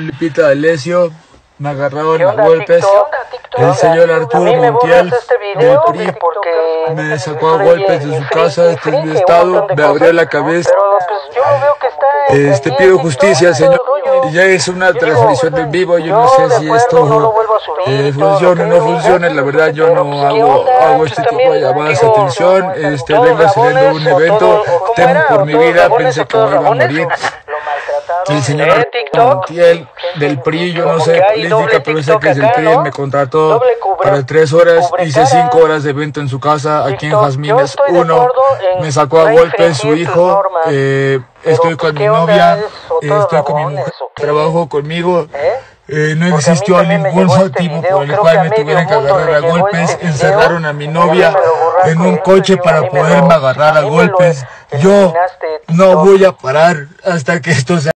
Lupita D'Alessio, me agarraron a golpes. TikTok? El señor Arturo Montiel del PRI me me sacó a golpes de su casa, de mi estado, me abrió la cabeza. Pero pues yo lo veo que está Pido justicia, señor. Ya es una transmisión en vivo, yo no sé si esto funciona o no funciona. La verdad, yo no hago este tipo de llamadas de atención. Vengo saliendo de un evento, temo por mi vida, pensé que me iba a morir. El señor Arturo Montiel del PRI, yo no sé política, pero sé que es del PRI, me contrató para 3 horas, hice 5 horas de evento en su casa, aquí en Jazmines 1, me sacó a golpes su hijo, estoy con mi novia, estoy con mi mujer, trabajo conmigo. No existió ningún motivo por el cual me tuvieran que agarrar a golpes. Encerraron a mi novia en un coche para poderme agarrar a golpes. Yo no voy a parar hasta que esto se